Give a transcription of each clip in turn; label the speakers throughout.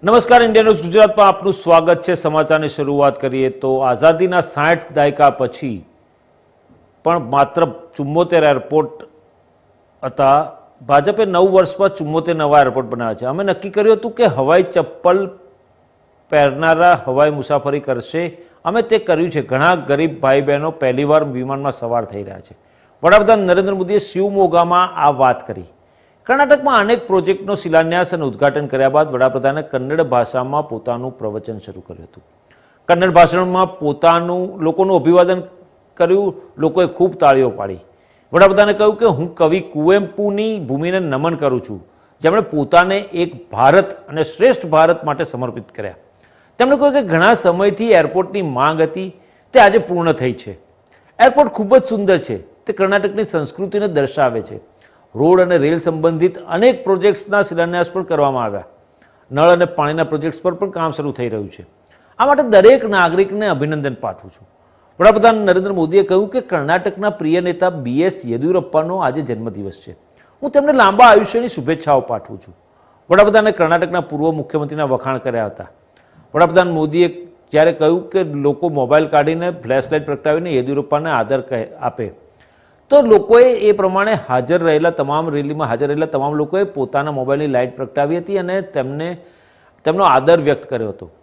Speaker 1: નમસ્કાર, India news ગુજરાતમાં આપનું સ્વાગત છે। સમાચારની શરૂઆત કરીએ તો આઝાદીના 60 દાયકા પછી પણ માત્ર 74 એરપોર્ટ હતા। ભાજપે 9 વર્ષમાં 74 નવા એરપોર્ટ બનાવ્યા છે। અમે નક્કી કર્યું હતું કે હવાઈ ચપ્પલ પહેરનારા હવાઈ મુસાફરી કરશે। અમે તે કર્યું છે। ઘણા ગરીબ ભાઈ બહેનો પહેલીવાર વિમાનમાં સવાર થઈ રહ્યા છે। વડાપ્રધાન નરેન્દ્ર મોદીએ શિવમોગામાં આ વાત કરી। કર્ણાટકમાં અનેક પ્રોજેક્ટનો શિલાન્યાસ અને ઉદ્ઘાટન કર્યા બાદ વડાપ્રધાને કન્નડ ભાષામાં પોતાનું પ્રવચન શરૂ કર્યું હતું। કન્નડ ભાષણમાં પોતાનું લોકોનું અભિવાદન કર્યું। લોકોએ ખૂબ તાળીઓ પાડી। વડાપ્રધાને કહ્યું કે હું કવિ કુવેમ્પુની ભૂમિને નમન કરું છું, જેમણે પોતાને એક ભારત અને શ્રેષ્ઠ ભારત માટે સમર્પિત કર્યા। તેમણે કહ્યું કે ઘણા સમયથી એરપોર્ટની માંગ હતી, તે આજે પૂર્ણ થઈ છે। એરપોર્ટ ખૂબ જ સુંદર છે। તે કર્ણાટકની સંસ્કૃતિને દર્શાવે છે। રોડ અને રેલ સંબંધિત અનેક પ્રોજેક્ટ્સના શિલાન્યાસ પણ કરવામાં આવ્યા। નળ અને પાણીના પ્રોજેક્ટ્સ પર પણ કામ શરૂ થઈ રહ્યું છે। આ માટે દરેક નાગરિકને અભિનંદન પાઠવું છું। વડાપ્રધાન નરેન્દ્ર મોદીએ કહ્યું કે કર્ણાટકના પ્રિય નેતા BS યેદુરપ્પાનો આજે જન્મદિવસ છે। હું તેમને લાંબા આયુષ્યની શુભેચ્છાઓ પાઠવું છું। વડાપ્રધાને કર્ણાટકના પૂર્વ મુખ્યમંત્રીના વખાણ કર્યા હતા। વડાપ્રધાન મોદીએ જ્યારે કહ્યું કે લોકો મોબાઈલ કાઢીને ફ્લેશલાઇટ પ્રગટાવીને યેદુરપ્પાને આદર આપે, તો લોકોએ એ પ્રમાણે હાજર રહેલા રેલીમાં હાજર રહેલા તમામ લોકોએ પોતાના મોબાઈલની લાઇટ પ્રગટાવી હતી અને તેમનો આદર વ્યક્ત કર્યો હતો।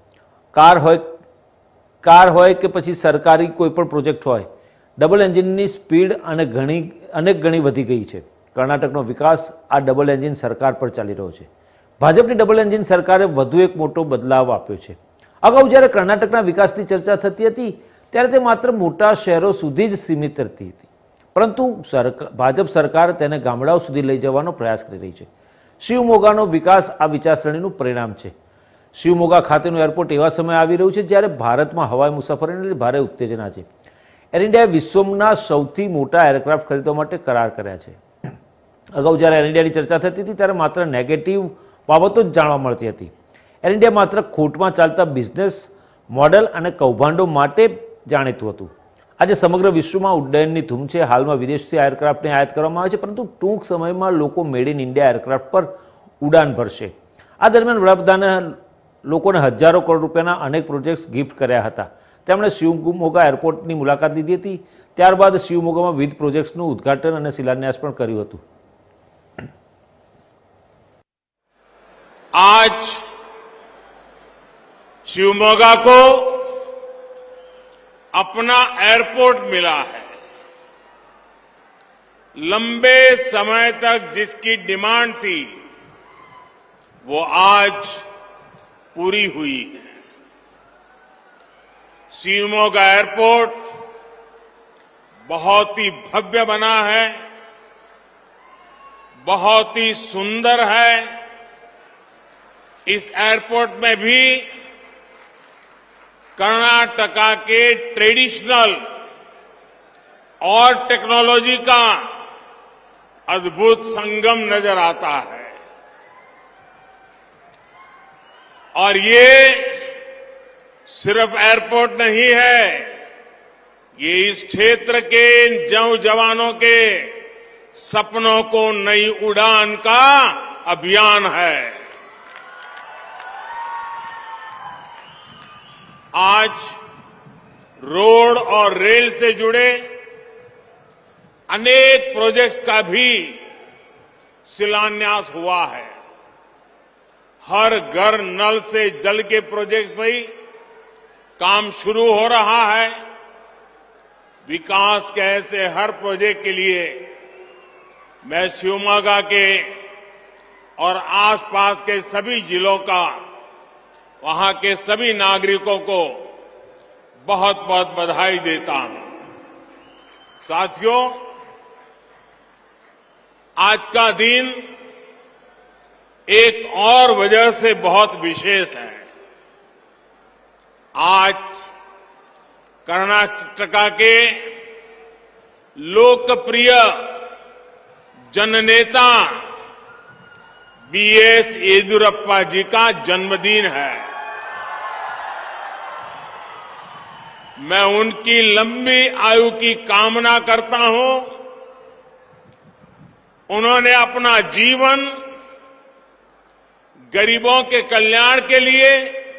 Speaker 1: કાર હોય કે પછી સરકારી કોઈ પણ પ્રોજેક્ટ હોય, ડબલ એન્જિનની સ્પીડ અનેક ગણી વધી ગઈ છે। કર્ણાટકનો વિકાસ આ ડબલ એન્જિન સરકાર પર ચાલી રહ્યો છે। ભાજપની ડબલ એન્જિન સરકારે વધુ એક મોટો બદલાવ આપ્યો છે। અગાઉ જ્યારે કર્ણાટકના વિકાસની ચર્ચા થતી હતી ત્યારે તે માત્ર મોટા શહેરો સુધી જ સીમિત રહેતી હતી, પરંતુ ભાજપ સરકાર તેને ગામડાઓ સુધી લઈ જવાનો પ્રયાસ કરી રહી છે। શિવમોગાનો વિકાસ આ વિચારસરણીનું પરિણામ છે। શિવમોગા ખાતેનું એરપોર્ટ એવા સમયે આવી રહ્યું છે જ્યારે ભારતમાં હવાઈ મુસાફરીને ભારે ઉત્તેજના છે। એર ઇન્ડિયાએ વિશ્વના સૌથી મોટા એરક્રાફ્ટ ખરીદવા માટે કરાર કર્યા છે। અગાઉ જ્યારે એર ઇન્ડિયાની ચર્ચા થતી હતી ત્યારે માત્ર નેગેટિવ બાબતો જ જાણવા મળતી હતી। એર ઇન્ડિયા માત્ર ખોટમાં ચાલતા બિઝનેસ મોડેલ અને કૌભાંડો માટે જાણીતું હતું। આજે સમગ્ર વિશ્વમાં ઉડ્ડયનની ધૂમ છે। હાલમાં વિદેશથી એરક્રાફ્ટને આયાત કરવામાં આવે છે, પરંતુ ટૂંક સમયમાં લોકો મેડ ઇન ઇન્ડિયા એરક્રાફ્ટ પર ઉડાન ભરશે। આ દરમિયાન વડાપ્રધાને લોકોને હજારો કરોડ રૂપિયાના અનેક પ્રોજેક્ટ્સ ગિફ્ટ કર્યા હતા। તેમણે શિવમોગા એરપોર્ટની મુલાકાત લીધી હતી। ત્યારબાદ શિવમોગામાં વિવિધ પ્રોજેક્ટ્સનું ઉદ્ઘાટન અને શિલાન્યાસ પણ કર્યું હતું।
Speaker 2: आज शिवमोगा को अपना एयरपोर्ट मिला है। लंबे समय तक जिसकी डिमांड थी वो आज पूरी हुई है। शिवमोगा एयरपोर्ट बहुत ही भव्य बना है, बहुत ही सुंदर है। इस एयरपोर्ट में भी कर्नाटका के ट्रेडिशनल और टेक्नोलॉजी का अद्भुत संगम नजर आता है और ये सिर्फ एयरपोर्ट नहीं है, ये इस क्षेत्र के नौजवानों के सपनों को नई उड़ान का अभियान है। आज रोड और रेल से जुड़े अनेक प्रोजेक्ट्स का भी शिलान्यास हुआ है। हर घर नल से जल के प्रोजेक्ट में काम शुरू हो रहा है। विकास के ऐसे हर प्रोजेक्ट के लिए मैं शिवमोगा के और आसपास के सभी जिलों का, वहां के सभी नागरिकों को बहुत बहुत बधाई देता हूं। साथियों, आज का दिन एक और वजह से बहुत विशेष है। आज कर्नाटका के लोकप्रिय जननेता BS येदुरप्पा जी का जन्मदिन है। मैं उनकी लंबी आयु की कामना करता हूं। उन्होंने अपना जीवन गरीबों के कल्याण के लिए,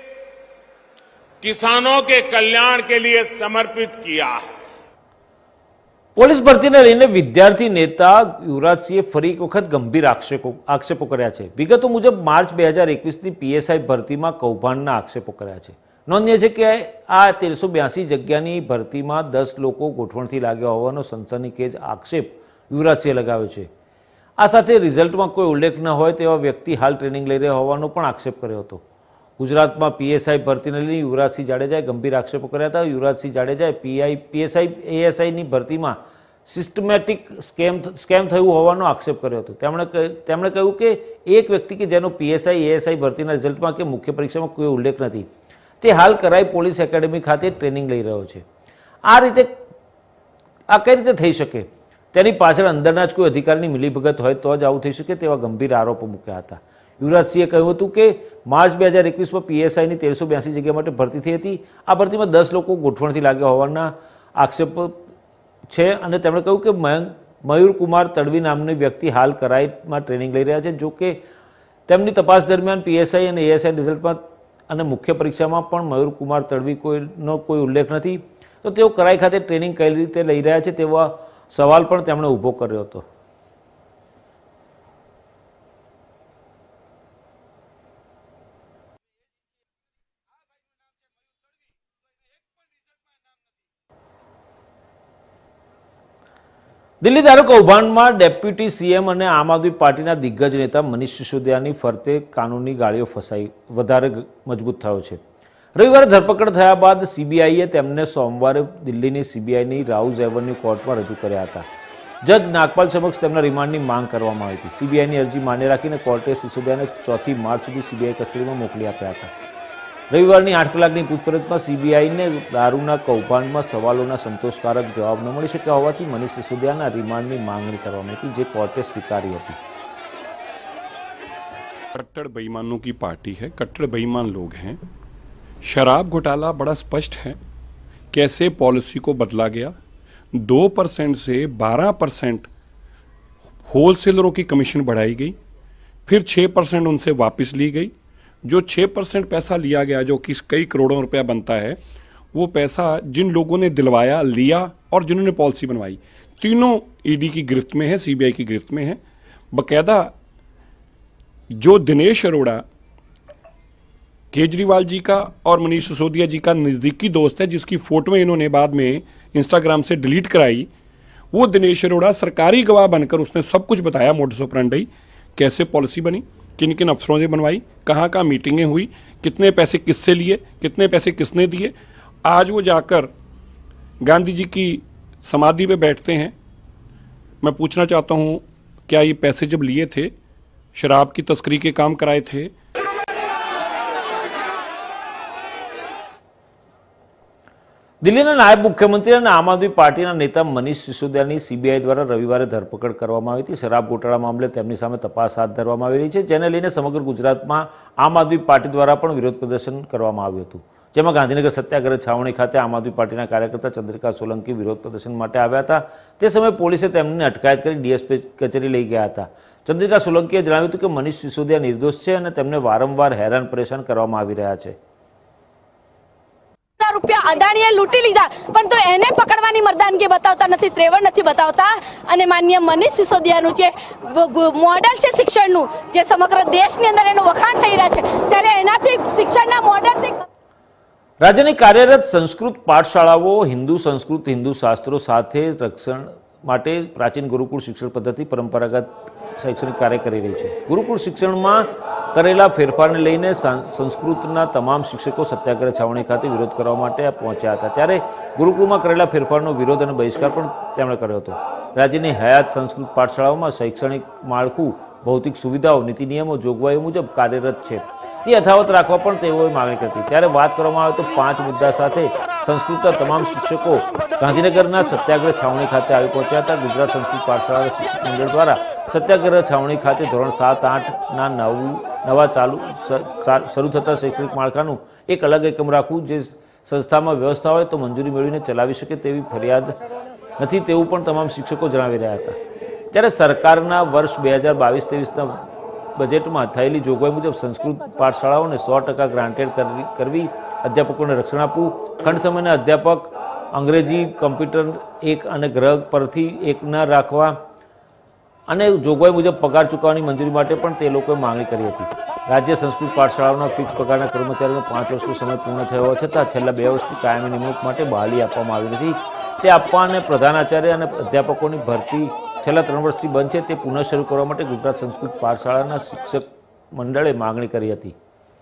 Speaker 2: किसानों के कल्याण के लिए समर्पित किया है।
Speaker 1: પોલીસ ભરતીને લઈને વિદ્યાર્થી નેતા યુવરાજસિંહે ફરી એક વખત ગંભીર આક્ષેપો કર્યા છે. વિગતો મુજબ માર્ચ 2021ની પીએસઆઈ ભરતીમાં કૌભાંડના આક્ષેપો કર્યા છે. નોંધનીય છે કે આ 1382 જગ્યાની ભરતીમાં 10 લોકો ગોઠવણથી લાગ્યા હોવાનો સનસનીખેજ આક્ષેપ યુવરાજસિંહે લગાવ્યો છે. આ સાથે રિઝલ્ટમાં કોઈ ઉલ્લેખ ન હોય તેવા વ્યક્તિ હાલ ટ્રેનિંગ લઈ રહ્યા હોવાનો પણ આક્ષેપ કર્યો હતો. ગુજરાતમાં પીએસઆઈ ભરતીને લઈને યુવરાજસિંહ જાડેજાએ ગંભીર આક્ષેપો કર્યા હતા. યુવરાજસિંહ જાડેજાએ પીએસઆઈ એએસઆઈની ભરતીમાં સિસ્ટમેટિક સ્કેમ થયું હોવાનો આક્ષેપ કર્યો હતો. તેમણે કહ્યું કે એક વ્યક્તિ કે જેનો પીએસઆઈ એએસઆઈ ભરતીના રિઝલ્ટમાં કે મુખ્ય પરીક્ષામાં કોઈ ઉલ્લેખ નથી, તે હાલ કરાઈ પોલીસ એકેડેમી ખાતે ટ્રેનિંગ લઈ રહ્યો છે. આ કઈ રીતે થઈ શકે? તેની પાછળ અંદરના જ કોઈ અધિકારીની મિલીભગત હોય તો જ આવું થઈ શકે તેવા ગંભીર આરોપો મૂક્યા હતા. યુવરાજસિંહે કહ્યું હતું કે માર્ચ 2021માં પીએસઆઈની 1382 જગ્યા માટે ભરતી થઈ હતી. આ ભરતીમાં 10 લોકો ગોઠવણથી લાગ્યા હોવાના આક્ષેપો છે અને તેમણે કહ્યું કે મયુર કુમાર તડવી નામની વ્યક્તિ હાલ કરાઈમાં ટ્રેનિંગ લઈ રહ્યા છે. જો કે તેમની તપાસ દરમિયાન પીએસઆઈ અને એએસઆઈ રિઝલ્ટમાં અને મુખ્ય પરીક્ષામાં પણ મયુર કુમાર તડવીનો કોઈ ઉલ્લેખ નથી, તો તેઓ કરાઈ ખાતે ટ્રેનિંગ કઈ રીતે લઈ રહ્યા છે તેવા સવાલ પણ તેમણે ઊભો કર્યો હતો. દિલ્હી દારૂ કૌભાંડમાં ડેપ્યુટી સીએમ અને આમ આદમી પાર્ટીના દિગ્ગજ નેતા મનીષ સિસોદિયાની ફરતે કાનૂની ગાળીઓ ફસાઈ વધારે મજબૂત થયો છે. રવિવારે ધરપકડ થયા બાદ સીબીઆઈએ તેમને સોમવારે દિલ્હીની સીબીઆઈની રાઉઝ એવન્યુ કોર્ટમાં રજૂ કર્યા હતા. જજ નાગપાલ સમક્ષ તેમના રિમાન્ડની માંગ કરવામાં આવી હતી. સીબીઆઈની અરજી માન્ય રાખીને કોર્ટે સિસોદિયાને 4 માર્ચ સુધી સીબીઆઈ કસ્ટડીમાં મોકલી આપ્યા હતા. રવિવારની 8 કલાકની પૂછપરછમાં સીબીઆઈને દારૂના કૌભાંડમાં સવાલોના સંતોષકારક જવાબ ન મળી શક્યા હોવાથી મનીષ સિસોદિયાના રિમાન્ડની માંગણી કરવામાં હતી, જે કોર્ટે સ્વીકારી હતી.
Speaker 3: कट्टर बेईमानों की पार्टी है, कट्टर बेईमान लोग हैं. शराब घोटाला बड़ा स्पष्ट है कैसे पॉलिसी को बदला गया. 2% से 12% होलसेलरों की कमीशन बढ़ाई गई, फिर 6% उनसे वापस ली गई. जो 6% पैसा लिया गया, जो कि कई करोड़ों रुपया बनता है, वो पैसा जिन लोगों ने दिलवाया, लिया और जिन्होंने पॉलिसी बनवाई, तीनों ईडी की गिरफ्त में है, सीबीआई की गिरफ्त में है. बकायदा जो दिनेश अरोड़ा केजरीवाल जी का और मनीष सिसोदिया जी का नज़दीकी दोस्त है, जिसकी फोटो इन्होंने बाद में इंस्टाग्राम से डिलीट कराई, वो दिनेश अरोड़ा सरकारी गवाह बनकर उसने सब कुछ बताया. मोडस ऑपरेंडी कैसे पॉलिसी बनी, किन किन अफसरों से बनवाई, कहाँ कहाँ मीटिंगें हुई, कितने पैसे किससे लिए, कितने पैसे किसने दिए. आज वो जाकर गांधी जी की समाधि पे बैठते हैं. मैं पूछना चाहता हूँ, क्या ये पैसे जब लिए थे शराब की तस्करी के काम कराए थे?
Speaker 1: દિલ્હીના નાયબ મુખ્યમંત્રી અને આમ આદમી પાર્ટીના નેતા મનીષ સિસોદિયાની સીબીઆઈ દ્વારા રવિવારે ધરપકડ કરવામાં આવી હતી. શરાબ ગોટાળા મામલે તેમની સામે તપાસ હાથ ધરવામાં આવી રહી છે, જેને લઈને સમગ્ર ગુજરાતમાં આમ આદમી પાર્ટી દ્વારા પણ વિરોધ પ્રદર્શન કરવામાં આવ્યું હતું, જેમાં ગાંધીનગર સત્યાગ્રહ છાવણી ખાતે આમ આદમી પાર્ટીના કાર્યકર્તા ચંદ્રિકા સોલંકી વિરોધ પ્રદર્શન માટે આવ્યા હતા. તે સમયે પોલીસે તેમની અટકાયત કરી ડીએસપી કચેરી લઈ ગયા હતા. ચંદ્રિકા સોલંકીએ જણાવ્યું હતું કે મનીષ સિસોદિયા નિર્દોષ છે અને તેમને વારંવાર હેરાન પરેશાન કરવામાં આવી રહ્યા છે.
Speaker 4: રૂપિયા અદાણીએ લૂંટી લીધા, પણ તો એને પકડવાની મર્દાનગી બતાવતા નથી, ત્રેવડ નથી બતાવતા. અને માનનીય મનીષ સિસોદિયાનું જે મોડેલ છે શિક્ષણનું, જે સમગ્ર દેશની અંદર એનું વખાણ થઈ રહ્યા છે, ત્યારે એનાથી શિક્ષણના મોડેલથી
Speaker 1: રાજ્યની કાર્યરત સંસ્કૃત પાઠશાળાઓ હિન્દુ સંસ્કૃત, હિન્દુ શાસ્ત્રો સાથે રક્ષણ માટે પ્રાચીન ગુરુકુળ શિક્ષણ પદ્ધતિ પરંપરાગત શૈક્ષણિક કાર્ય કરી રહી છે. ગુરુકુળ શિક્ષણમાં કરેલા ફેરફારને લઈને સંસ્કૃતના તમામ શિક્ષકો સત્યાગ્રહ છાવણી ખાતે વિરોધ કરવા માટે પહોંચ્યા હતા. ત્યારે ગુરુકુળમાં કરેલા ફેરફારનો વિરોધ અને બહિષ્કાર પણ તેમણે કર્યો હતો. રાજ્યની હયાત સંસ્કૃત પાઠશાળાઓમાં શૈક્ષણિક માળખું, ભૌતિક સુવિધાઓ, નીતિ નિયમો, જોગવાઈઓ મુજબ કાર્યરત છે, તે યથાવત રાખવા પણ તેઓએ માંગણી કરી. ત્યારે વાત કરવામાં આવે તો 5 મુદ્દા સાથે સંસ્કૃતના તમામ શિક્ષકો ગાંધીનગરના સત્યાગ્રહ છાવણી ખાતે આવી પહોંચ્યા હતા. ગુજરાત સંસ્કૃત પાઠશાળા શિક્ષક મંડળ દ્વારા સત્યાગ્રહ છાવણી ખાતે ધોરણ 7-8ના નવા શરૂ થતા શૈક્ષણિક માળખાનું એક અલગ એકમ રાખવું, જે સંસ્થામાં વ્યવસ્થા હોય તો મંજૂરી મેળવીને ચલાવી શકે તેવી ફરિયાદ નથી, તેવું પણ તમામ શિક્ષકો જણાવી રહ્યા હતા. ત્યારે સરકારના વર્ષ 2022-23ના બજેટમાં થયેલી જોગવાઈ મુજબ સંસ્કૃત પાઠશાળાઓને 100% ગ્રાન્ટેડ કરવી, અધ્યાપકોને રક્ષણ આપવું, ખંડ સમયના અધ્યાપક અંગ્રેજી, કમ્પ્યુટર 1 અને ગ્રહ પરથી 1 ન રાખવા અને જોગવાઈ મુજબ પગાર ચૂકવવાની મંજૂરી માટે પણ તે લોકોએ માંગણી કરી હતી. રાજ્ય સંસ્કૃત પાઠશાળાઓના ફિક્સ પગારના કર્મચારીઓને 5 વર્ષનો સમય પૂર્ણ થયો હોવા છતાં છેલ્લા 2 વર્ષથી કાયમી નિમણૂક માટે બહાલી આપવામાં આવી નથી. તે આપવા અને પ્રધાનાચાર્ય અને અધ્યાપકોની ભરતી છેલ્લા 3 વર્ષથી બંધ છે તે પુનઃ શરૂ કરવા માટે ગુજરાત સંસ્કૃત પાઠશાળાના શિક્ષક મંડળે માંગણી કરી હતી.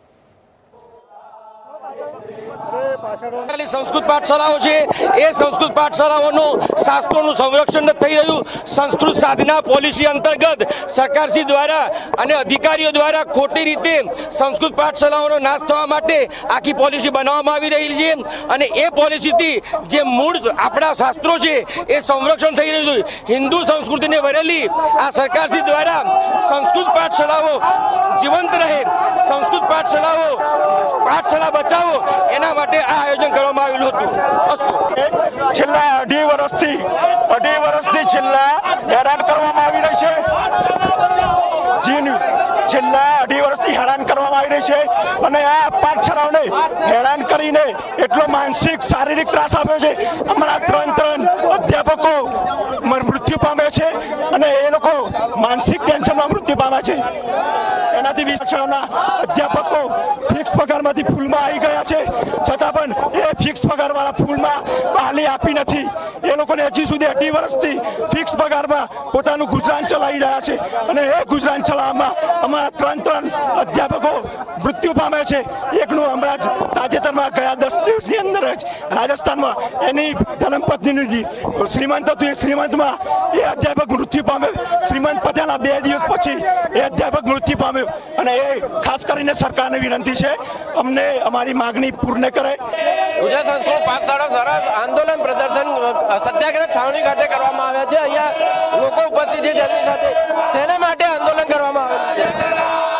Speaker 5: સંસ્કૃત પાઠશાળાઓ છે એ સંસ્કૃત પાઠશાળાઓનું શાસ્ત્રોનું સંરક્ષણ થઈ રહ્યું. સંસ્કૃત સાધના પોલિસી અંતર્ગત સરકારશ્રી દ્વારા અને અધિકારીઓ દ્વારા ખોટી રીતે સંસ્કૃત પાઠશાળાઓનો નાશ થવા માટે આખી પોલિસી બનાવવામાં આવી રહી છે અને એ પોલિસીથી જે મૂળ આપણા શાસ્ત્રો છે એ સંરક્ષણ થઈ રહ્યું છે. હિન્દુ સંસ્કૃતિને વરેલી આ સરકારશ્રી દ્વારા સંસ્કૃત પાઠશાળાઓ જીવંત રહે, સંસ્કૃત પાઠશાળા બચાવો એના માટે આ આયોજન કરવામાં આવેલું હતું.
Speaker 6: છેલ્લા અઢી વર્ષથી છેલ્લા હેરાન કરવામાં આવી રહી છે. છેલ્લા અઢી વર્ષથી હેરાન કરવામાં આવી રહી છે અને આ પાઠશાળાઓને હેરાન કરીને એટલો માનસિક શારીરિક ત્રાસ આપ્યો છે. અમારા 3 અધ્યાપકો મૃત્યુ પામ્યા છે અને એ લોકો માનસિક ટેન્શનમાં મૃત્યુ પામ્યા છે. એનાથી 20 શાળાના અધ્યાપકો ફિક્સ પગારમાંથી ફૂલમાં આવી ગયા છે છતાં પણ એ ફિક્સ પગારવાળા ફૂલમાં બહાલી આપી નથી. એ લોકોને હજી સુધી 18 વર્ષથી ફિક્સ પગારમાં પોતાનું ગુજરાન ચલાવી રહ્યા છે અને એ ગુજરાન ચલાવવામાં અમારા 3 અધ્યાપકો મૃત્યુ પામે છે. એકનું હમણાં જ તાજેતરમાં ગયા 10 દિવસની અંદર જ રાજસ્થાનમાં એની ધર્મપત્નીનું શ્રીમંત હતું. એ શ્રીમંતમાં એ અધ્યાપક મૃત્યુ પામ્યો. શ્રીમંત પત્યાના 2 દિવસ પછી એ અધ્યાપક મૃત્યુ પામ્યો અને એ ખાસ કરીને સરકારને વિનંતી છે અમને અમારી માગણી પૂર્ણ કરે.
Speaker 5: ગુજરાત સંસ્કૃત પાઠશાળા દ્વારા આંદોલન પ્રદર્શન સત્યાગ્રહ છાવણી ખાતે કરવામાં આવ્યા છે. અહીંયા લોકો ઉપસ્થિત છે જેમની સાથે શેના માટે આંદોલન કરવામાં આવ્યું છે?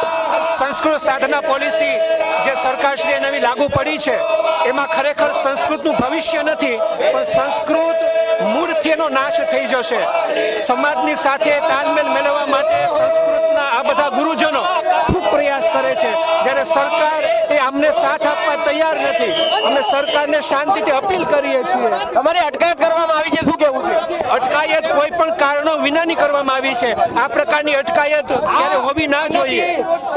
Speaker 7: સંસ્કૃત સાધના પોલિસી જે સરકારશ્રીએ નવી લાગુ પડી છે એમાં ખરેખર સંસ્કૃતનું ભવિષ્ય નથી પણ સંસ્કૃત મૂળથી એનો નાશ થઈ જશે. સમાજની સાથે તાલમેલ મેળવવા માટે સંસ્કૃતના આ બધા ગુરુજનો ખૂબ પ્રયાસ કરે છે જ્યારે સરકાર એ અમને સાથ આપવા તૈયાર નથી. અમે સરકારને શાંતિથી અપીલ કરીએ છીએ.
Speaker 5: અમારી અટકાયત કરવામાં આવી છે, શું કહેવું છે?
Speaker 7: અટકાયત કોઈ પણ કારણો વિનાની કરવામાં આવી છે. આ પ્રકારની અટકાયત ક્યારે હોવી ના જોઈએ.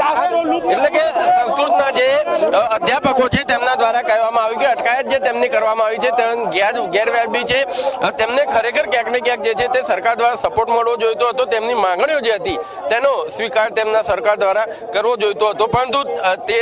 Speaker 5: એટલે કે સંસ્કૃતના જે અધ્યાપકો છે તેમના દ્વારા કહેવામાં આવ્યું કે અટકાયત જે તેમની કરવામાં આવી છે તે ગેરવ્યાજબી છે. તેમને ખરેખર ક્યાંક ને ક્યાંક જે છે તે સરકાર દ્વારા સપોર્ટ મળવો જોઈતો હતો. તેમની માંગણીઓ જે હતી તેનો સ્વીકાર તેમના સરકાર દ્વારા કરવો જોઈતો હતો પરંતુ તે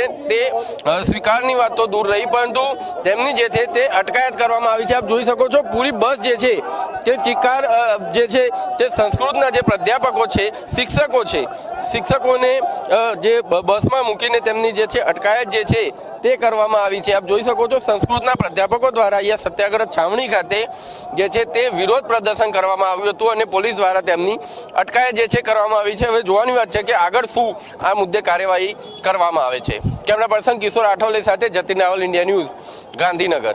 Speaker 5: સ્વીકારની વાત તો દૂર રહી પરંતુ તેમની જે છે તે અટકાયત કરવામાં આવી છે. આપ જોઈ શકો છો પૂરી બસ જે છે તે ચિકાર જે છે તે સંસ્કૃતના જે પ્રાધ્યાપકો છે, શિક્ષકો છે, શિક્ષકોને જે બસમાં મૂકીને તેમની જે છે અટકાયત જે છે તે કરવામાં આવી છે. આપ જોઈ શકો છો સંસ્કૃતના પ્રાધ્યાપકો દ્વારા અહીંયા સત્યાગ્રહ છાવણી ખાતે જે છે તે વિરોધ પ્રદર્શન કરવામાં આવ્યું હતું અને પોલીસ દ્વારા તેમની અટકાયત જે છે કરવામાં આવી છે. હવે જોવાની વાત છે કે આગળ શું આ મુદ્દે કાર્યવાહી કરવામાં આવે છે. કેમેરા પર્સન કિશોર આઠવલે સાથે જતીન રાવલ, ઇન્ડિયા ન્યૂઝ, ગાંધીનગર.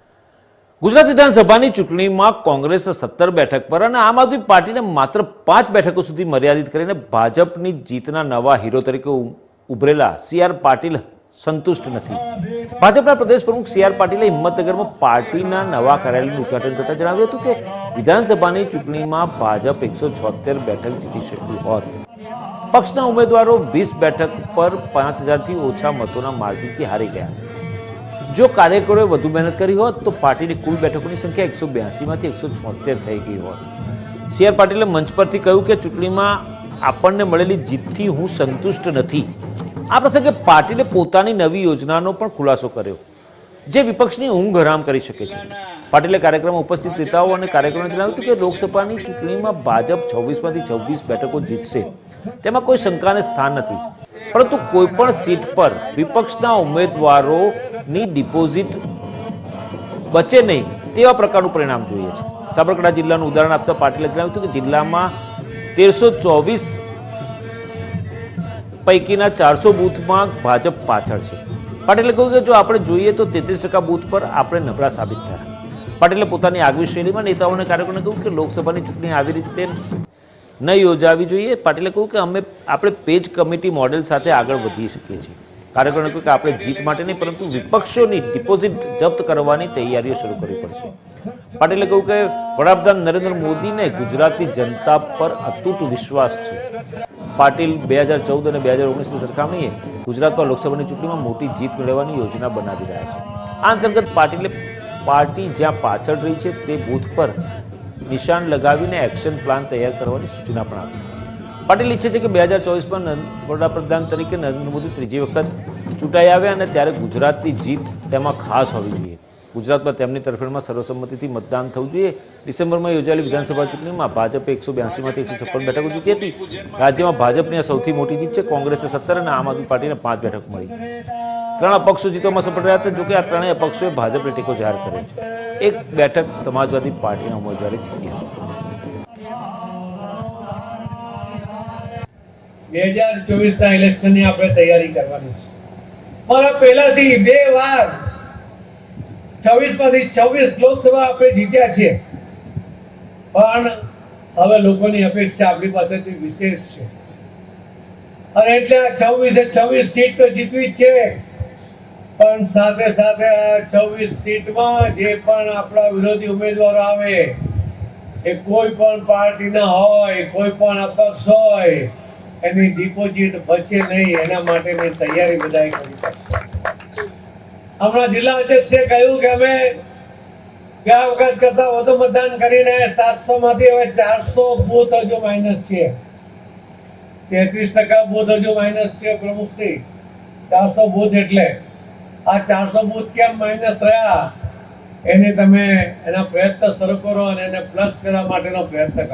Speaker 1: ગુજરાત વિધાનસભાની ચૂંટણીમાં કોંગ્રેસ 17 બેઠક પર અને આમ આદમી પાર્ટીને માત્ર 5 બેઠકો સુધી મર્યાદિત કરીને ભાજપની જીતના નવા હીરો તરીકે ઉભરેલા CR પાટીલ સંતુષ્ટ નથી. ભાજપના પ્રદેશ પ્રમુખ CR પાટીલે હિંમતનગરમાં પાર્ટીના નવા કાર્યાલયનું ઉદઘાટન કરતા જણાવ્યું હતું કે વિધાનસભાની ચૂંટણીમાં ભાજપ 176 બેઠક જીતી શક્યું હોત. પક્ષના ઉમેદવારો 20 બેઠક પર 5000થી ઓછા મતોના માર્જિનથી હારી ગયા. જો કાર્યકરોએ વધુ મહેનત કરી હોત તો પાર્ટીની કુલ બેઠકોની સંખ્યા 182માંથી 176 થઈ ગઈ હોત. CR પાટીલે મંચ પરથી કહ્યું કે ચૂંટણીમાં આપણને મળેલી જીતથી હું સંતુષ્ટ નથી. આ પ્રસંગે પાર્ટીને પોતાની નવી યોજનાનો પણ ખુલાસો કર્યો જે વિપક્ષની ઊંઘ હરામ કરી શકે છે. પાટીલે કાર્યક્રમમાં ઉપસ્થિત નેતાઓ અને કાર્યકરોને જણાવ્યું હતું કે લોકસભાની ચૂંટણીમાં ભાજપ 26માંથી 26 બેઠકો જીતશે તેમાં કોઈ શંકાને સ્થાન નથી પરંતુ કોઈ પણ સીટ પર વિપક્ષના ઉમેદવારોની ડિપોઝિટ બચે નહીં તેવા પ્રકારનું પરિણામ જોઈએ છે. સાબરકાંઠા જિલ્લાનું ઉદાહરણ આપતા પાટીલે જણાવ્યું હતું કે જિલ્લામાં 1324 પૈકીના 400 બૂથમાં ભાજપ પાછળ છે. પાટીલે કહ્યું કે જો આપણે જોઈએ તો 33% બૂથ પર આપણે નબળા સાબિત થયા. પાટીલે પોતાની આગવી શૈલીમાં નેતાઓને કાર્યકરોને કહ્યું કે લોકસભાની ચૂંટણી આવી રીતે ન યોજાવી જોઈએ. પાટીલે કહ્યું કે આપણે પેજ કમિટી મોડેલ સાથે આગળ વધી શકીએ છીએ. કાર્યકરોને કહ્યું કે આપણે જીત માટે નહીં પરંતુ વિપક્ષોની ડિપોઝિટ જપ્ત કરવાની તૈયારીઓ શરૂ કરવી પડશે. પાટીલે કહ્યું કે વડાપ્રધાન નરેન્દ્ર મોદીને ગુજરાતની જનતા પર અતૂટ વિશ્વાસ છે. પાટીલ 2014 અને 2019ની સરખામણીએ ગુજરાતમાં લોકસભાની ચૂંટણીમાં મોટી જીત મેળવવાની યોજના બનાવી રહ્યા છે. આ અંતર્ગત પાટીલે પાર્ટી જ્યાં પાછળ રહી છે તે બૂથ પર નિશાન લગાવીને એક્શન પ્લાન તૈયાર કરવાની સૂચના પણ આપી. પાટીલ ઈચ્છે છે કે 2024માં વડાપ્રધાન તરીકે નરેન્દ્ર મોદી ત્રીજી વખત ચૂંટાઈ આવ્યા અને ત્યારે ગુજરાતની જીત તેમાં ખાસ હોવી જોઈએ. ગુજરાતમાં તેમની તરફેણમાં સર્વસંમતિથી મતદાન થવું જોઈએ. ડિસેમ્બરમાં યોજાયેલી વિધાનસભા ચૂંટણીમાં ભાજપે 182માંથી 156 બેઠકો જીતી હતી. રાજ્યમાં ભાજપની આ સૌથી મોટી જીત છે. કોંગ્રેસે 17 અને આમ આદમી પાર્ટીને 5 બેઠક મળી. 3 અપક્ષો જીતવામાં સફળ રહ્યા હતા. જોકે આ ત્રણેય અપક્ષોએ ભાજપને ટેકો જાહેર કર્યો છે. 1 બેઠક સમાજવાદી પાર્ટીના ઉમેદવારે જીતી હતી.
Speaker 8: 2024ના ઇલેક્શનની આપણે તૈયારી કરવાની છે. પણ પહેલાથી 2 વાર 26માંથી 26 લોકસભા આપણે જીત્યા છે. પણ હવે લોકોની અપેક્ષા આપણી પાસેથી વિશેષ છે અને એટલે આ 26 સીટ તો જીતવી જ છે. પણ સાથે સાથે આ 26 સીટમાં જે પણ આપણા વિરોધી ઉમેદવારો આવે એ કોઈ પણ પાર્ટીના હોય, કોઈ પણ અપક્ષ હોય, એની ડિપોઝિટ બચે નહીં એના માટેની તૈયારી બધાએ કરવી પડશે. હમણાં જિલ્લા અધ્યક્ષે કહ્યું કે અમે ગયા વખત કરતા વધુ મતદાન કરીને 700માંથી હવે 400 બૂથ હજુ માઇનસ છે. 33% બૂથ હજુ માઇનસ છે. પ્રમુખશ્રી 400 બૂથ એટલે આ 400 બૂથ કેમ માઇનસ રહ્યા એને તમે એના પ્રયત્ન શરૂ કરો અને એને પ્લસ કરવા માટેનો પ્રયત્ન કરો.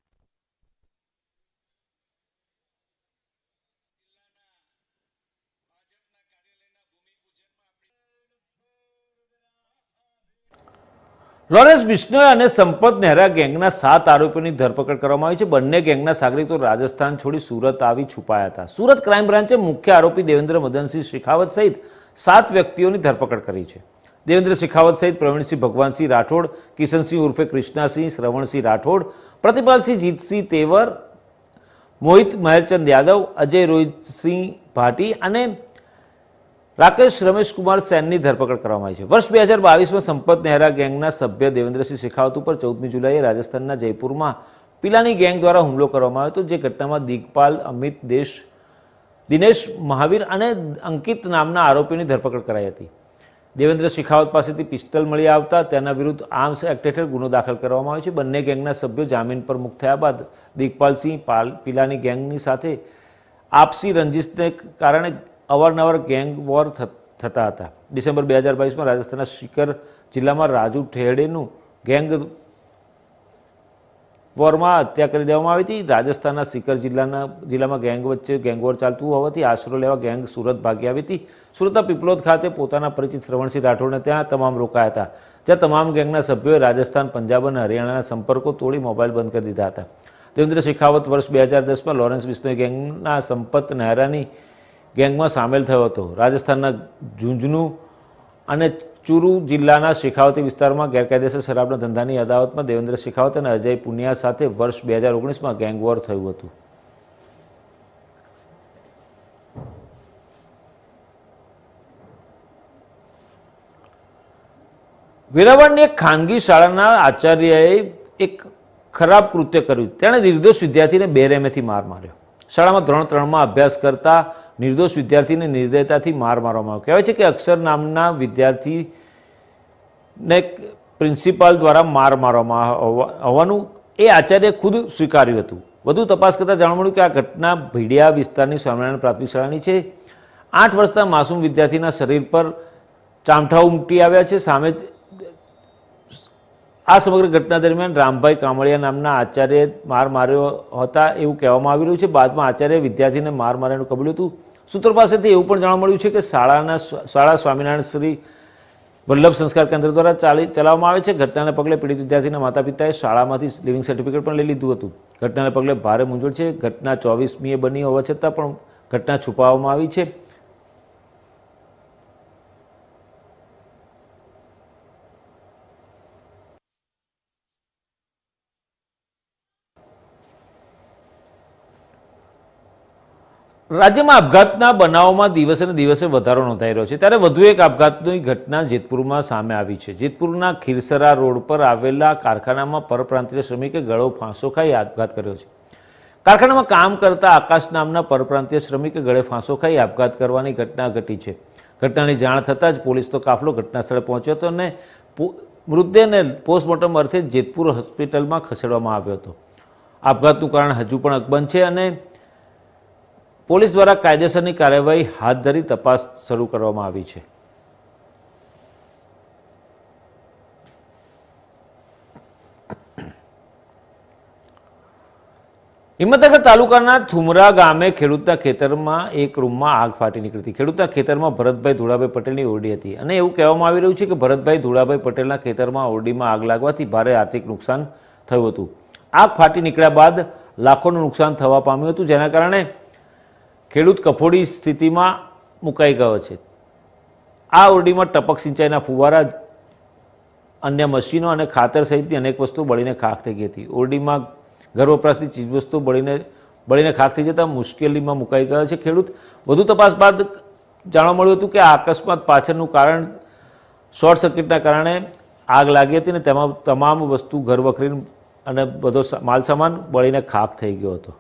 Speaker 1: લોરેન્સ બિશ્નોઈ અને સંપત નેહરા ગેંગના 7 આરોપીઓની ધરપકડ કરવામાં આવી છે. બંને ગેંગના સાગરીતો રાજસ્થાન છોડી સુરત આવી છુપાયા હતા. સુરત ક્રાઇમ બ્રાન્ચે મુખ્ય આરોપી દેવેન્દ્ર મદનસિંહ શેખાવત સહિત 7 વ્યક્તિઓની ધરપકડ કરી છે. દેવેન્દ્ર શેખાવત સહિત પ્રવીણસિંહ ભગવાનસિંહ રાઠોડ, કિશનસિંહ ઉર્ફે કૃષ્ણાસિંહ, શ્રવણસિંહ રાઠોડ, પ્રતિપાલસિંહ જીતસિંહ તેવર, મોહિત મહેરચંદ યાદવ, અજય રોહિતસિંહ ભાટી અને રાકેશ રમેશકુમાર સેનની ધરપકડ કરવામાં આવી છે. વર્ષ 2022માં સંપત નેહરા ગેંગના સભ્ય દેવેન્દ્રસિંહ શેખાવત ઉપર 14મી જુલાઈએ રાજસ્થાનના જયપુરમાં પિલાની ગેંગ દ્વારા હુમલો કરવામાં આવ્યો હતો. જે ઘટનામાં દિગપાલ, અમિત, દિનેશ મહાવીર અને અંકિત નામના આરોપીઓની ધરપકડ કરાઈ હતી. દેવેન્દ્ર શેખાવત પાસેથી પિસ્તલ મળી આવતા તેના વિરુદ્ધ આર્મ્સ એક્ટ હેઠળ ગુનો દાખલ કરવામાં આવ્યો છે. બંને ગેંગના સભ્યો જામીન પર મુક્ત થયા બાદ દિગપાલસિંહ પિલાની ગેંગની સાથે આપસી રંજીશને કારણે અવારનવાર ગેંગ વોર થતા હતા. ડિસેમ્બર 2022માં રાજસ્થાનના સિકર જિલ્લામાં રાજુ ઠેડેનું ગેંગ વોરમાં હત્યા કરી દેવામાં આવી હતી. રાજસ્થાનના સિકર જિલ્લામાં ગેંગ વચ્ચે ગેંગ વોર ચાલતું હોવાથી આશરો લેવા ગેંગ સુરત ભાગી આવી હતી. સુરતના પીપલોદ ખાતે પોતાના પરિચિત શ્રવણસિંહ રાઠોડને ત્યાં તમામ રોકાયા હતા. જ્યાં તમામ ગેંગના સભ્યોએ રાજસ્થાન, પંજાબ અને હરિયાણાના સંપર્કો તોડી મોબાઈલ બંધ કરી દીધા હતા. દેવેન્દ્ર શેખાવત વર્ષ 2010માં લોરેન્સ બિશ્નોઈ ગેંગના સંપત નેહરાની ગેંગમાં સામેલ થયો હતો. રાજસ્થાનના ઝુંઝુનુ અને ચુરુ જિલ્લાના શેખાવતી વિસ્તારમાં ગેરકાયદેસર શરાબના ધંધાની અદાવતમાં દેવેન્દ્ર શેખાવત અને અજય પુનિયા સાથે વર્ષ 2019માં ગેંગ વોર થયું હતું. વેરાવળની એક ખાનગી શાળાના આચાર્યએ એક ખરાબ કૃત્ય કર્યું. તેણે નિર્દોષ વિદ્યાર્થીને બેરહેમીથી માર માર્યો. શાળામાં ધોરણ 3માં અભ્યાસ કરતા નિર્દોષ વિદ્યાર્થીને નિર્દયતાથી માર મારવામાં આવ્યો. કહેવાય છે કે અક્ષર નામના વિદ્યાર્થીને પ્રિન્સિપાલ દ્વારા માર મારવામાં હોવાનું એ આચાર્ય ખુદ સ્વીકાર્યું હતું. વધુ તપાસ કરતાં જાણવા મળ્યું કે આ ઘટના ભીડિયા વિસ્તારની સ્વામિનારાયણ પ્રાથમિક શાળાની છે. 8 વર્ષના માસૂમ વિદ્યાર્થીના શરીર પર ચામઠા ઉમટી આવ્યા છે. સામે આ સમગ્ર ઘટના દરમિયાન રામભાઈ કામળિયા નામના આચાર્યએ માર માર્યો હતા એવું કહેવામાં આવી રહ્યું છે. બાદમાં આચાર્ય વિદ્યાર્થીને માર માર્યાનું કબૂલ્યું હતું. સૂત્રો પાસેથી એવું પણ જાણવા મળ્યું છે કે શાળા સ્વામિનારાયણ શ્રી વલ્લભ સંસ્કાર કેન્દ્ર દ્વારા ચલાવવામાં આવે છે. ઘટનાને પગલે પીડિત વિદ્યાર્થીના માતા પિતાએ શાળામાંથી લિવિંગ સર્ટિફિકેટ પણ લઈ લીધું હતું. ઘટનાને પગલે ભારે મૂંઝવણ છે. ઘટના 24મીએ બની હોવા છતાં પણ ઘટના છુપાવવામાં આવી છે. રાજ્યમાં આપઘાતના બનાવોમાં દિવસે ને દિવસે વધારો નોંધાઈ રહ્યો છે, ત્યારે વધુ એક આપઘાતની ઘટના જેતપુરમાં સામે આવી છે. જેતપુરના ખીરસરા રોડ પર આવેલા કારખાનામાં પરપ્રાંતીય શ્રમિકે ગળો ફાંસો ખાઈ આપઘાત કર્યો છે. કારખાનામાં કામ કરતા આકાશ નામના પરપ્રાંતીય શ્રમિકે ગળે ફાંસો ખાઈ આપઘાત કરવાની ઘટના ઘટી છે. ઘટનાની જાણ થતાં જ પોલીસનો કાફલો ઘટના સ્થળે પહોંચ્યો હતો અને મૃતદેહને પોસ્ટમોર્ટમ અર્થે જેતપુર હોસ્પિટલમાં ખસેડવામાં આવ્યો હતો. આપઘાતનું કારણ હજુ પણ અકબંધ છે અને પોલીસ દ્વારા કાયદેસરની કાર્યવાહી હાથ ધરી તપાસ શરૂ કરવામાં આવી છે. હિંમતનગર તાલુકાના થુમરા ગામે ખેડૂતના ખેતરમાં એક રૂમમાં આગ ફાટી નીકળી હતી. ખેડૂતના ખેતરમાં ભરતભાઈ ધુળાભાઈ પટેલની ઓરડી હતી અને એવું કહેવામાં આવી રહ્યું છે કે ભરતભાઈ ધુળાભાઈ પટેલના ખેતરમાં ઓરડીમાં આગ લાગવાથી ભારે આર્થિક નુકસાન થયું હતું. આગ ફાટી નીકળ્યા બાદ લાખોનું નુકસાન થવા પામ્યું હતું, જેના કારણે ખેડૂત કફોડી સ્થિતિમાં મુકાઈ ગયો છે. આ ઓરડીમાં ટપક સિંચાઈના ફુવારા, અન્ય મશીનો અને ખાતર સહિતની અનેક વસ્તુઓ બળીને ખાખ થઈ ગઈ હતી. ઓરડીમાં ઘર વપરાશની ચીજવસ્તુઓ બળીને ખાખ થઈ જતાં મુશ્કેલીમાં મુકાઈ ગયો છે. ખેડૂત વધુ તપાસ બાદ જાણવા મળ્યું હતું કે આ અકસ્માત પાછળનું કારણ શોર્ટ સર્કિટના કારણે આગ લાગી હતી અને તેમાં તમામ વસ્તુ ઘર વખરી અને બધો માલસામાન બળીને ખાખ થઈ ગયો હતો.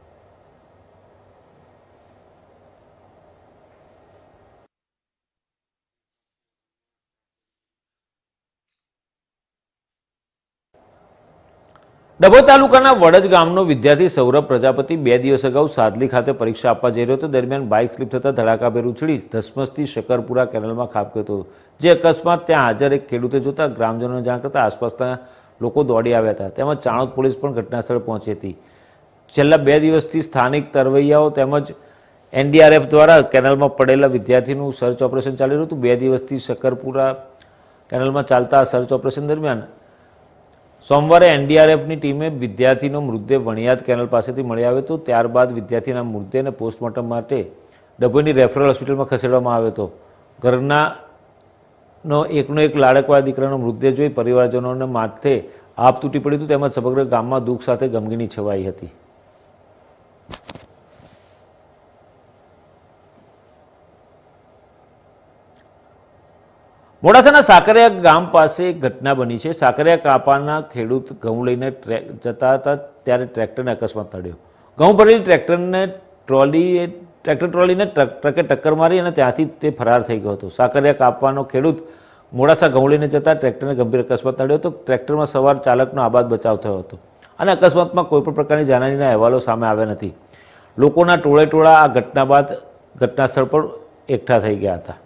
Speaker 1: ડભોઈ તાલુકાના વડજ ગામનો વિદ્યાર્થી સૌરભ પ્રજાપતિ 2 દિવસ અગાઉ સાદલી ખાતે પરીક્ષા આપવા જઈ રહ્યો હતો. દરમિયાન બાઇક સ્લીપ થતાં ધડાકાભેર ઉછળી ધસમસથી શકરપુરા કેનાલમાં ખાબક્યો હતો. જે અકસ્માત ત્યાં હાજર એક ખેડૂતે જોતા ગ્રામજનોને જાણ કરતા આસપાસના લોકો દોડી આવ્યા હતા. તેમજ ચાણોદ પોલીસ પણ ઘટનાસ્થળે પહોંચી હતી. છેલ્લા 2 દિવસથી સ્થાનિક તરવૈયાઓ તેમજ NDRF દ્વારા કેનાલમાં પડેલા વિદ્યાર્થીનું સર્ચ ઓપરેશન ચાલી રહ્યું હતું. 2 દિવસથી શકરપુરા કેનાલમાં ચાલતા સર્ચ ઓપરેશન દરમિયાન સોમવારે NDRFની ટીમે વિદ્યાર્થીનો મૃતદેહ વણિયાદ કેનાલ પાસેથી મળી આવ્યો હતો. ત્યારબાદ વિદ્યાર્થીના મૃતદેહને પોસ્ટમોર્ટમ માટે ડભોઈની રેફરલ હોસ્પિટલમાં ખસેડવામાં આવ્યો હતો. ઘરનાનો એકનો એક લાડકવાળા દીકરાનો મૃતદેહ જોઈ પરિવારજનોને માથે આપ તૂટી પડ્યું હતું, તેમજ સમગ્ર ગામમાં દુઃખ સાથે ગમગીની છવાઈ હતી. મોડાસાના સાકરિયા ગામ પાસે એક ઘટના બની છે. સાકરિયા કાપાના ખેડૂત ઘઉં લઈને જતા હતા ત્યારે ટ્રેક્ટરને અકસ્માત નડ્યો. ઘઉં ભરેલી ટ્રેક્ટર ટ્રોલીને ટ્રકે ટક્કર મારી અને ત્યાંથી તે ફરાર થઈ ગયો હતો. સાકરિયા કાપવાનો ખેડૂત મોડાસા ઘઉં લઈને જતા ટ્રેક્ટરને ગંભીર અકસ્માત નડ્યો હતો. ટ્રેક્ટરમાં સવાર ચાલકનો આબાદ બચાવ થયો હતો અને અકસ્માતમાં કોઈપણ પ્રકારની જાનહાનિના અહેવાલો સામે આવ્યા નથી. લોકોના ટોળા આ ઘટના બાદ ઘટના સ્થળ પર એકઠા થઈ ગયા હતા.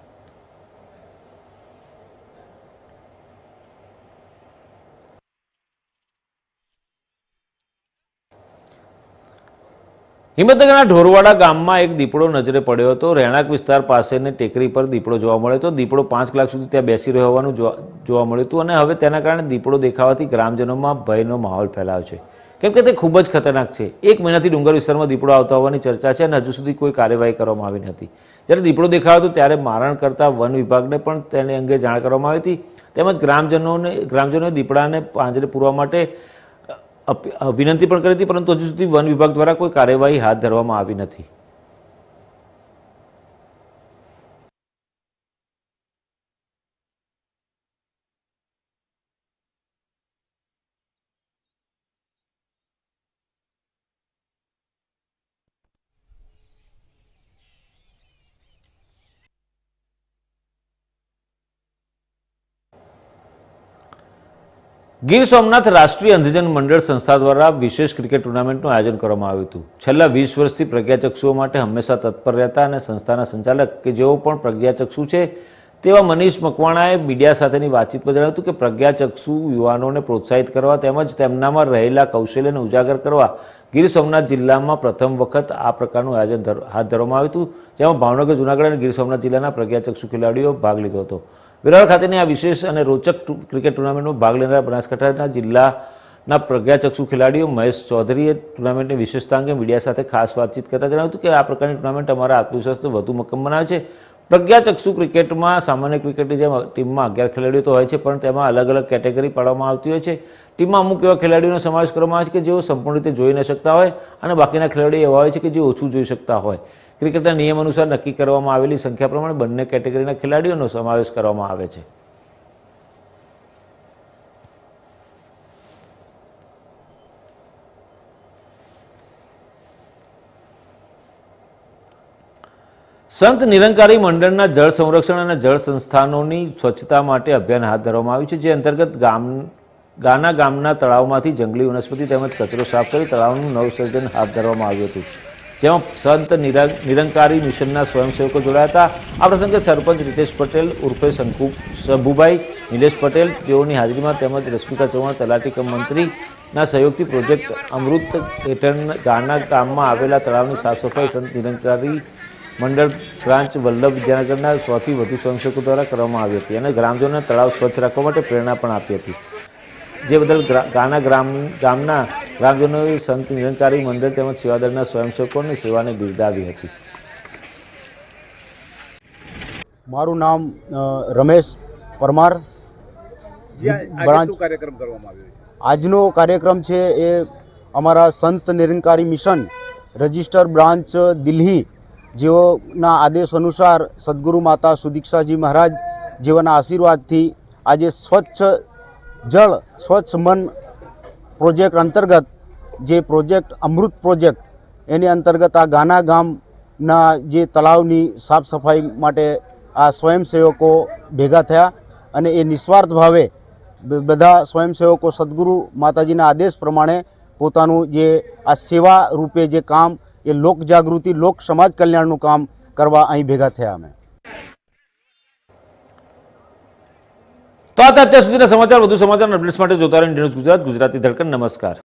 Speaker 1: હિંમતનગરના ઢોરવાડા ગામમાં એક દીપડો નજરે પડ્યો હતો. રહેણાંક વિસ્તાર પાસેની ટેકરી પર દીપડો જોવા મળ્યો હતો. દીપડો 5 કલાક સુધી ત્યાં બેસી રહ્યો હોવાનું જોવા મળ્યું હતું અને હવે તેના કારણે દીપડો દેખાવાથી ગ્રામજનોમાં ભયનો માહોલ ફેલાયો છે, કેમ કે તે ખૂબ જ ખતરનાક છે. 1 મહિનાથી ડુંગર વિસ્તારમાં દીપડો આવતા હોવાની ચર્ચા છે અને હજુ સુધી કોઈ કાર્યવાહી કરવામાં આવી નથી. જ્યારે દીપડો દેખાયો હતો ત્યારે મારણ કરતા વન વિભાગને પણ તેને અંગે જાણ કરવામાં આવી હતી, તેમજ ગ્રામજનોએ દીપડાને પાંજરે પૂરવા માટે વિનંતી પણ કરી હતી, પરંતુ હજુ સુધી વન વિભાગ દ્વારા કોઈ કાર્યવાહી હાથ ધરવામાં આવી નથી. ગીર સોમનાથ રાષ્ટ્રીય અંધજન મંડળ સંસ્થા દ્વારા વિશેષ ક્રિકેટ ટુર્નામેન્ટનું આયોજન કરવામાં આવ્યું હતું. છેલ્લા 20 વર્ષથી પ્રજ્ઞાચક્ષુઓ માટે હંમેશા તત્પર રહેતા અને સંસ્થાના સંચાલક કે જેઓ પણ પ્રજ્ઞાચક્ષુ છે તેવા મનીષ મકવાણાએ મીડિયા સાથેની વાતચીતમાં જણાવ્યું હતું કે પ્રજ્ઞાચક્ષુ યુવાનોને પ્રોત્સાહિત કરવા તેમજ તેમનામાં રહેલા કૌશલ્યને ઉજાગર કરવા ગીર સોમનાથ જિલ્લામાં પ્રથમ વખત આ પ્રકારનું આયોજન હાથ ધરવામાં આવ્યું હતું, જેમાં ભાવનગર, જૂનાગઢ અને ગીર સોમનાથ જિલ્લાના પ્રજ્ઞાચક્ષુ ખેલાડીઓ ભાગ લીધો હતો. વિરાળ ખાતેની આ વિશેષ અને રોચક ક્રિકેટ ટુર્નામેન્ટમાં ભાગ લેનારા બનાસકાંઠાના જિલ્લાના પ્રજ્ઞાચક્ષુ ખેલાડીઓ મહેશ ચૌધરીએ ટુર્નામેન્ટની વિશેષતા અંગે મીડિયા સાથે ખાસ વાતચીત કરતા જણાવ્યું હતું કે આ પ્રકારની ટુર્નામેન્ટ અમારા આત્મવિશ્વાસને વધુ મક્કમ બનાવે છે. પ્રજ્ઞાચક્ષુ ક્રિકેટમાં સામાન્ય ક્રિકેટની જેમ ટીમમાં 11 ખેલાડીઓ તો હોય છે, પણ તેમાં અલગ અલગ કેટેગરી પાડવામાં આવતી હોય છે. ટીમમાં અમુક એવા ખેલાડીઓનો સમાવેશ કરવામાં આવે છે કે જેઓ સંપૂર્ણ રીતે જોઈ ન શકતા હોય અને બાકીના ખેલાડીઓ એવા હોય છે કે જે ઓછું જોઈ શકતા હોય. ક્રિકેટના નિયમ અનુસાર નક્કી કરવામાં આવેલી સંખ્યા પ્રમાણે બંને કેટેગરીના ખેલાડીઓનો સમાવેશ કરવામાં આવે છે. સંત નિરંકારી મંડળના જળ સંરક્ષણ અને જળ સંસ્થાનોની સ્વચ્છતા માટે અભિયાન હાથ ધરવામાં આવ્યું છે, જે અંતર્ગત ગાના ગામના તળાવમાંથી જંગલી વનસ્પતિ તેમજ કચરો સાફ કરી તળાવનું નવસર્જન હાથ ધરવામાં આવ્યું હતું, જેમાં સંત નિરંકારી મિશનના સ્વયંસેવકો જોડાયા હતા. આ પ્રસંગે સરપંચ રીતેશ પટેલ ઉર્ફે શંભુભાઈ, નિલેશ પટેલ તેઓની હાજરીમાં તેમજ રશ્મિકા ચૌહાણ તલાટી કમ મંત્રીના સહયોગથી પ્રોજેક્ટ અમૃત હેઠળ ગાના ગામમાં આવેલા તળાવની સાફ સફાઈ સંત નિરંકારી મંડળ બ્રાન્ચ વલ્લભ વિદ્યાનગરના 100થી વધુ સ્વયંસેવકો દ્વારા કરવામાં આવી હતી અને ગ્રામજનોને તળાવ સ્વચ્છ રાખવા માટે પ્રેરણા પણ આપી હતી, જે બદલ ગાના ગામના ગ્રામજનોએ સંત નિરંકારી મંડળ તેમજ સેવાદળના સ્વયંસેવકોની સેવાને બિરદાવી હતી.
Speaker 9: મારું નામ રમેશ પરમાર. આજનો કાર્યક્રમ છે એ અમારા Sant Nirankari mission register branch Delhi જેઓના આદેશ અનુસાર સદગુરુ માતા સુદીક્ષાજી મહારાજ જેઓના આશીર્વાદથી આજે સ્વચ્છ જળ સ્વચ્છ મન પ્રોજેક્ટ અંતર્ગત જે પ્રોજેક્ટ અમૃત પ્રોજેક્ટ એની અંતર્ગત આ ગાના ગામના જે તળાવની સાફ સફાઈ માટે આ સ્વયંસેવકો ભેગા થયા અને એ નિસ્વાર્થ ભાવે બધા સ્વયંસેવકો સદગુરુ માતાજીના આદેશ પ્રમાણે પોતાનું જે આ સેવા રૂપે જે કામ એ લોક જાગૃતિ લોક સમાજ કલ્યાણનું કામ કરવા અહીં ભેગા થયા. અમે
Speaker 1: તો આ અત્યાર સુધીના સમાચાર. વધુ સમાચાર અપડેટ્સ માટે જોતા રહો ન્યૂઝ ગુજરાત, ગુજરાતી ધડકન. નમસ્કાર.